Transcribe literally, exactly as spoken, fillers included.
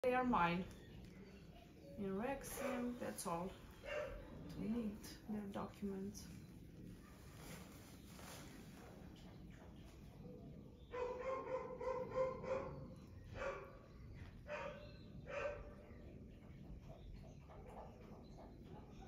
They are mine. In Rexham, that's all we need, their documents.